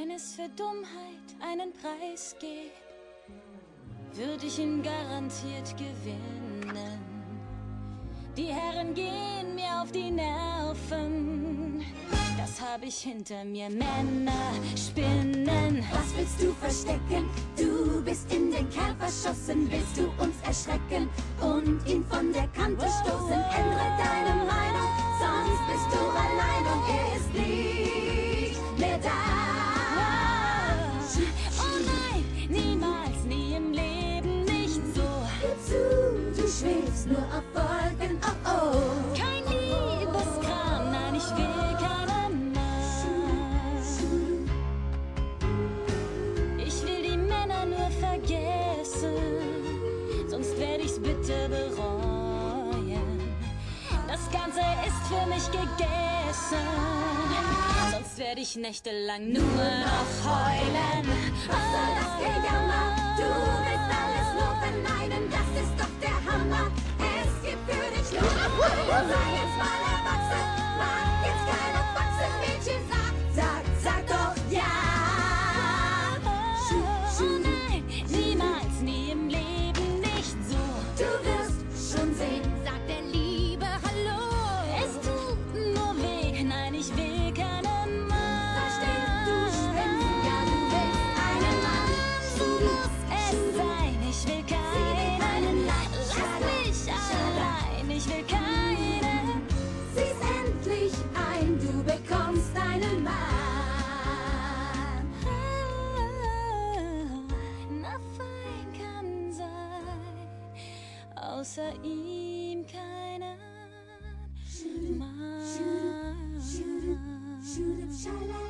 Wenn es für Dummheit einen Preis gibt, würde ich ihn garantiert gewinnen. Die Herren gehen mir auf die Nerven, das habe ich hinter mir. Männer spinnen. Was willst du verstecken? Du bist in den Kerl verschossen. Willst du uns erschrecken und ihn von der Kante stoßen? Ändere deine Meinung, sonst bist du allein und er ist nicht mehr da. Oh nein, niemals, nie im Leben, nicht so. Gib zu, du schwebst nur auf Wolken, oh oh. Kein Liebeskram, nein, ich will keinen Mann. Ich will die Männer nur vergessen, sonst werde ich's bitter bereuen. Das Ganze ist für mich gegessen, sonst werde ich nächtelang nur noch heulen. Was soll das Gejammer? Du willst alles nur verneinen, das ist doch der Hammer. Es gibt für dich nur noch einen. Sei jetzt mal erwachsen, mach jetzt keine Faxen, Mädchen, sag doch ja. Oh nein, niemals, nie im Leben, nicht so. Du wirst schon sehen, Sagt der Liebe Hallo. Es tut nur weh, nein, ich will keinen Mann. verstehst du, Schwänzen, ja, du willst einen Mann. So muss es sein, ich will keinen. Lass mich allein, ich will keinen. Sieh's endlich ein, du bekommst einen Mann. Na fein kann sein, außer ihm keinen Mann. Shoot up, shala.